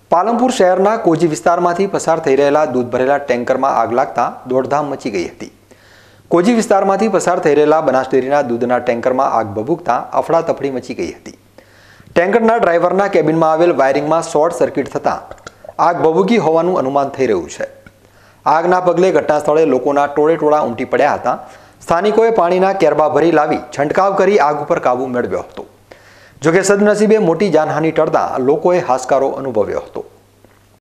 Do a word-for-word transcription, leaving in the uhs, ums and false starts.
પાલનપુર શહેરના કોજી વિસ્તારમાંથી પસાર થઈ રહેલા દૂધ ભરેલા ટેન્કરમાં આગ લાગતા દોડધામ મચી ગઈ હતી। કોજી વિસ્તારમાંથી પસાર થઈ રહેલા બનાસ ડેરીના દૂધના ટેન્કરમાં આગ ભભૂકતા અફડાતફડી મચી ગઈ હતી। ટેન્કરના ડ્રાઈવરના કેબિનમાં આવેલ વાયરિંગમાં શોર્ટ સર્કિટ થતાં આગ ભભૂકી હોવાનું અનુમાન થઈ રહ્યું છે। આગના પગલે ઘટના સ્થળે લોકોના ટોળે ટોળા ઉમટી પડ્યા હતા। સ્થાનિકોએ પાણીના કેરબા ભરી લાવી છંટકાવ કરી આગ ઉપર કાબૂ મેળવ્યો હતો। જોકે સદનસીબે મોટી જાનહાનિ ટળતા લોકોએ હાશકારો અનુભવ્યો હતો।